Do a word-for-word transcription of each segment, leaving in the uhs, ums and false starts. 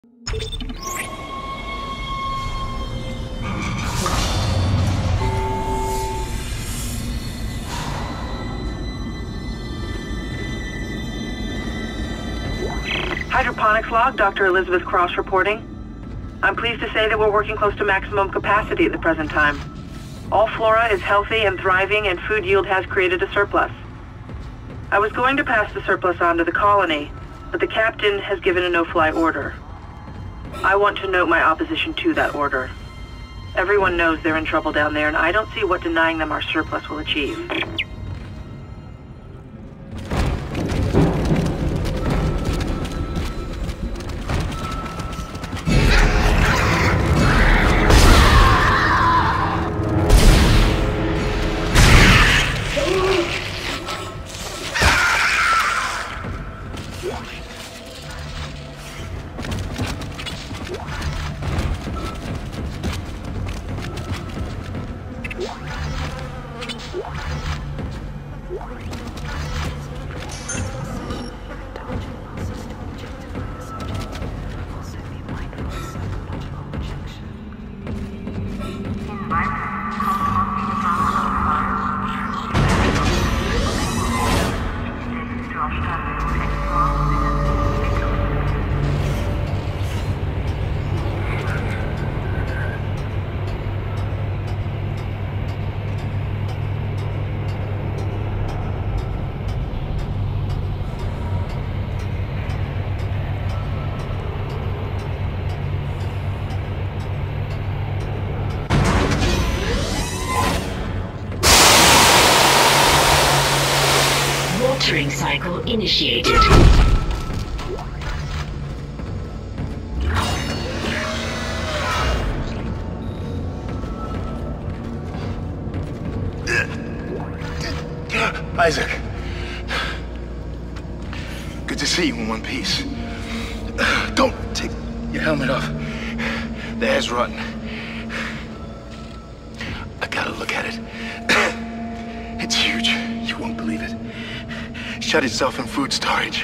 Hydroponics log, Doctor Elizabeth Cross reporting. I'm pleased to say that we're working close to maximum capacity at the present time. All flora is healthy and thriving, and food yield has created a surplus. I was going to pass the surplus on to the colony, but the captain has given a no-fly order. I want to note my opposition to that order. Everyone knows they're in trouble down there, and I don't see what denying them our surplus will achieve. Watering cycle initiated. Isaac. Good to see you in one piece. Don't take your helmet off. The air's rotten. I gotta look at it. It's huge. You won't believe it. Shut itself in food storage.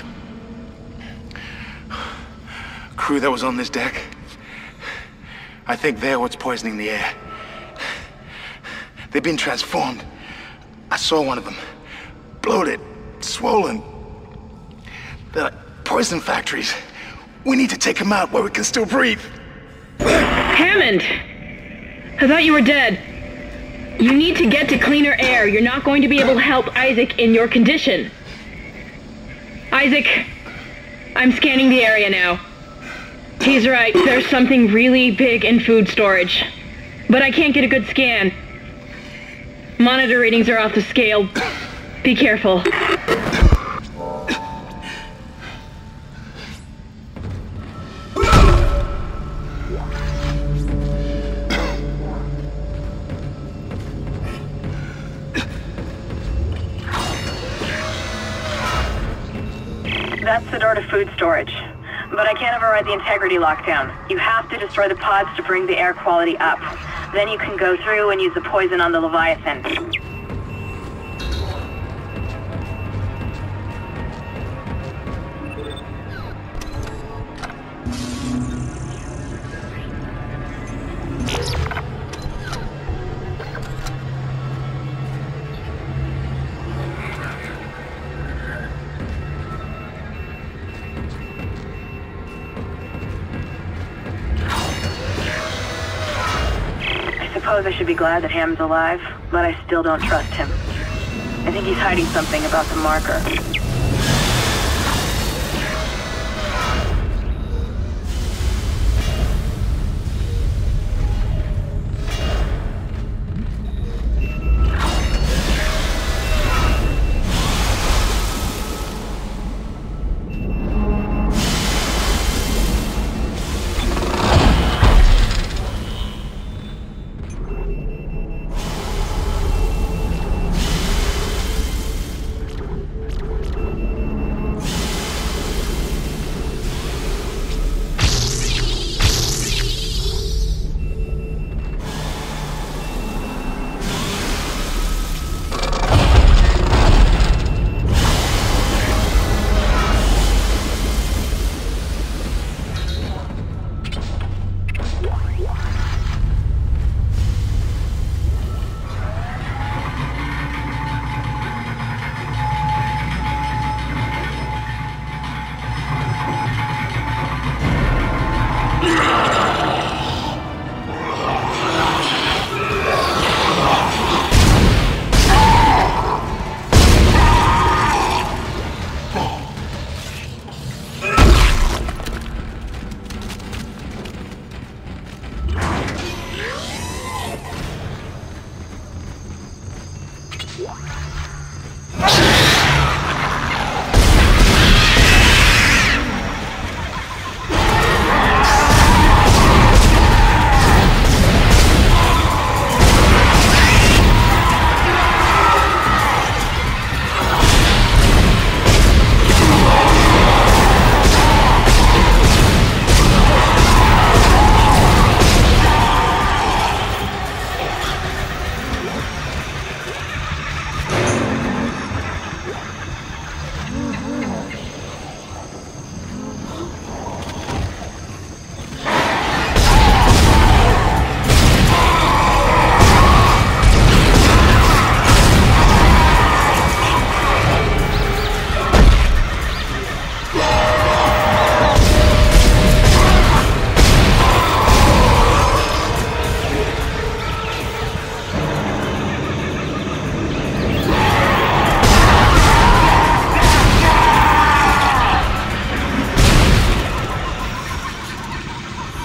Crew that was on this deck, I think they're what's poisoning the air. They've been transformed. I saw one of them. Bloated, swollen. They're like poison factories. We need to take them out where we can still breathe. Hammond! I thought you were dead. You need to get to cleaner air. You're not going to be able to help Isaac in your condition. Isaac, I'm scanning the area now. He's right, there's something really big in food storage. But I can't get a good scan. Monitor readings are off the scale. Be careful. That's the door to food storage. But I can't override the integrity lockdown. You have to destroy the pods to bring the air quality up. Then you can go through and use the poison on the Leviathan. I suppose I should be glad that Ham's alive, but I still don't trust him. I think he's hiding something about the marker.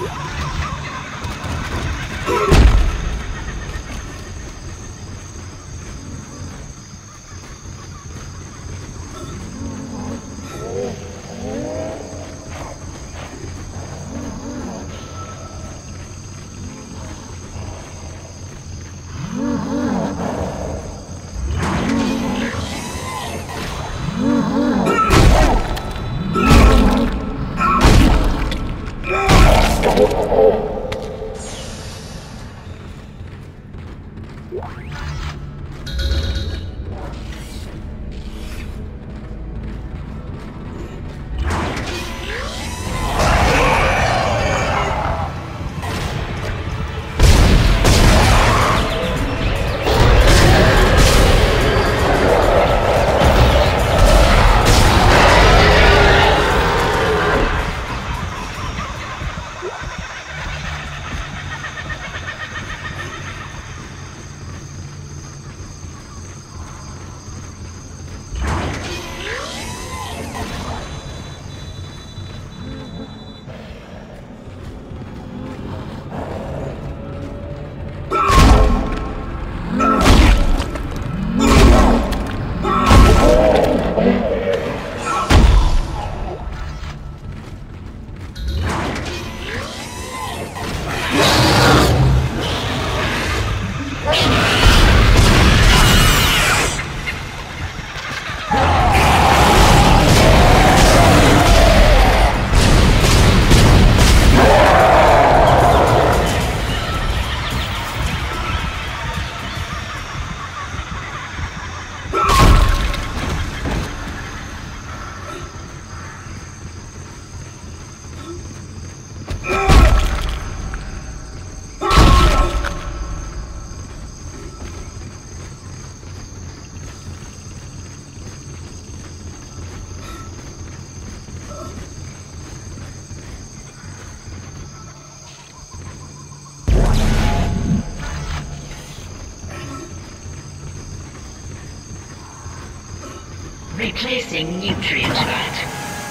Replacing nutrient vat.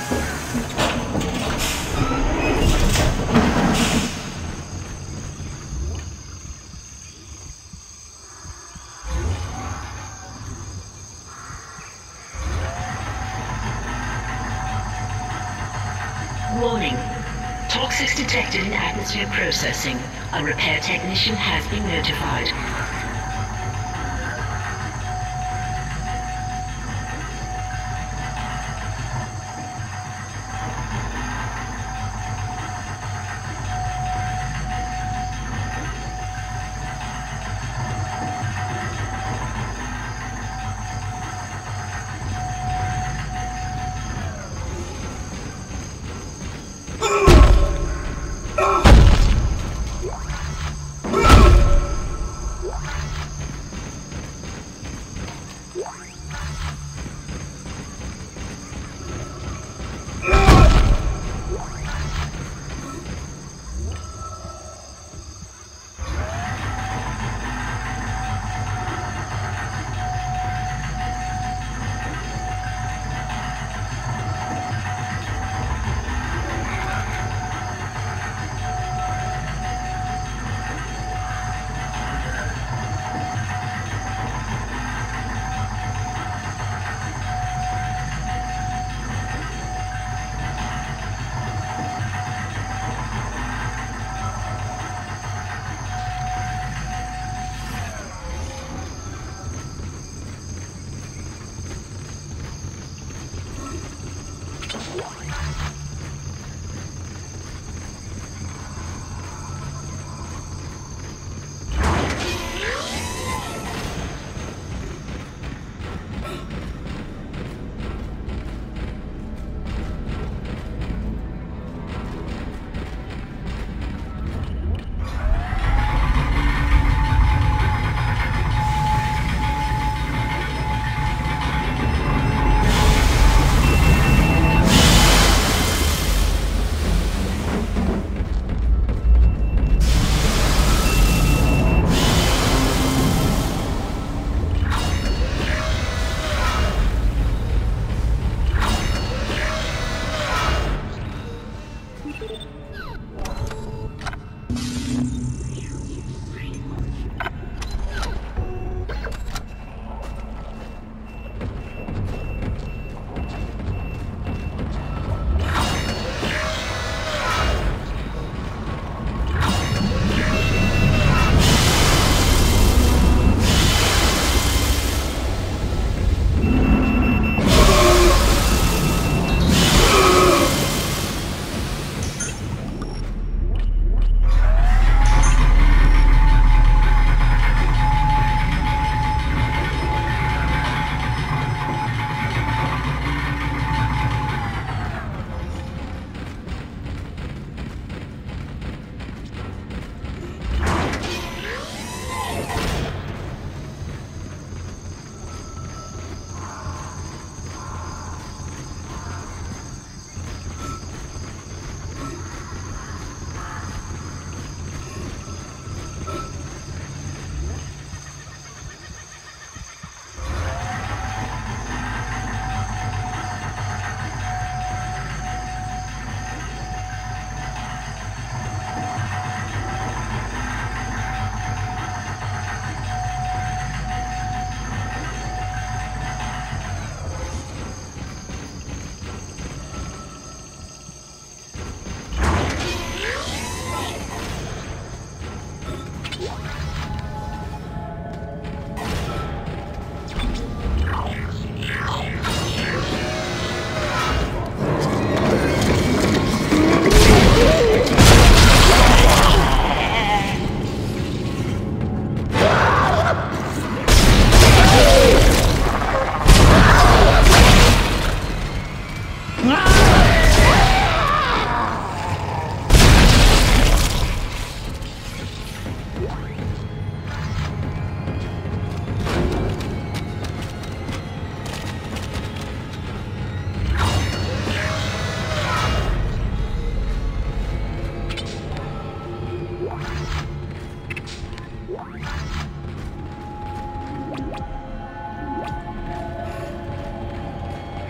Warning. Toxics detected in atmosphere processing. A repair technician has been notified. What?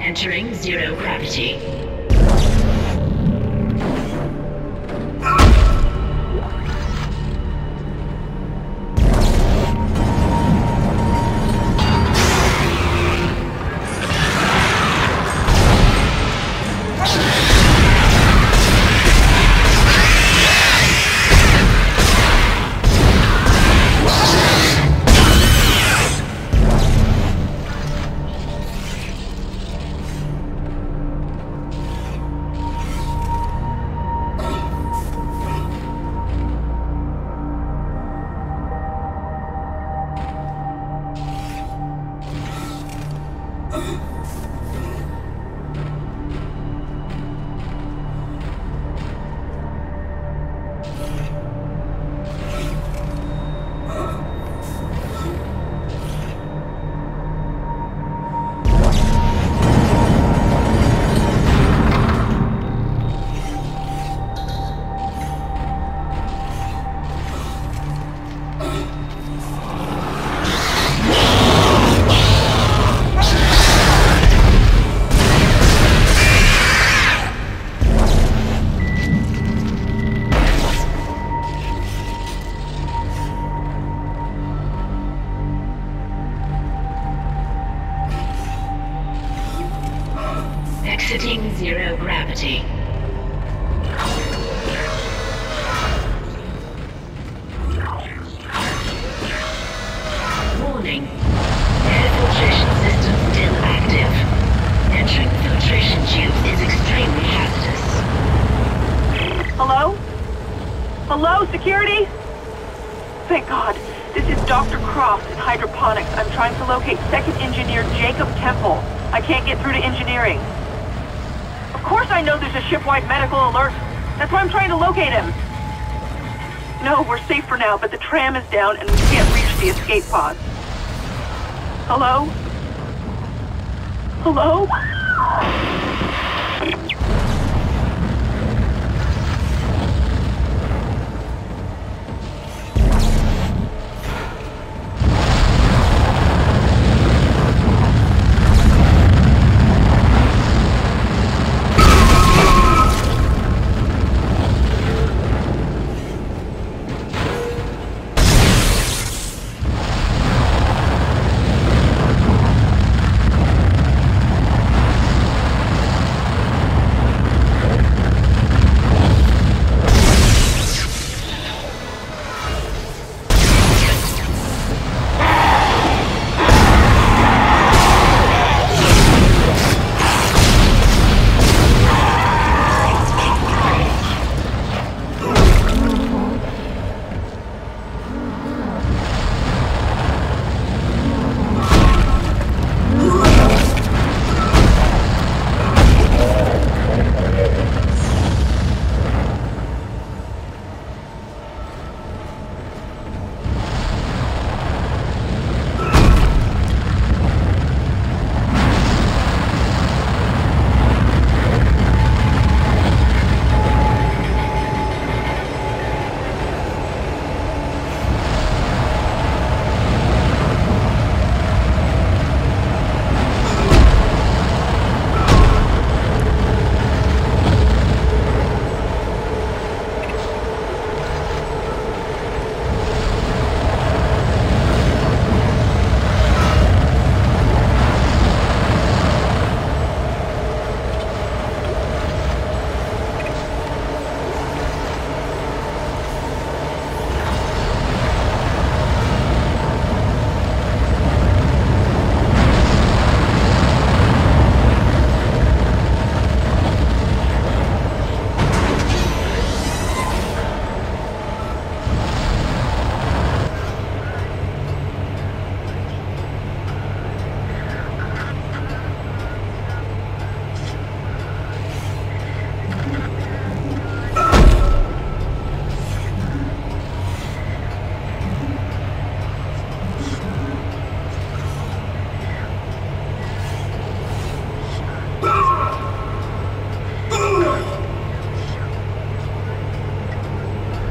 Entering zero gravity. Exiting zero gravity. Warning. Air filtration system still active. Entering the filtration tubes is extremely hazardous. Hello? Hello, security? Thank God. This is Doctor Croft in hydroponics. I'm trying to locate second engineer Jacob Temple. I can't get through to engineering. Of course I know there's a ship-wide medical alert. That's why I'm trying to locate him. No, we're safe for now, but the tram is down and we can't reach the escape pods. Hello? Hello?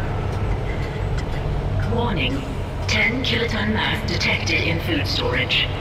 Warning. ten kiloton mass detected in food storage.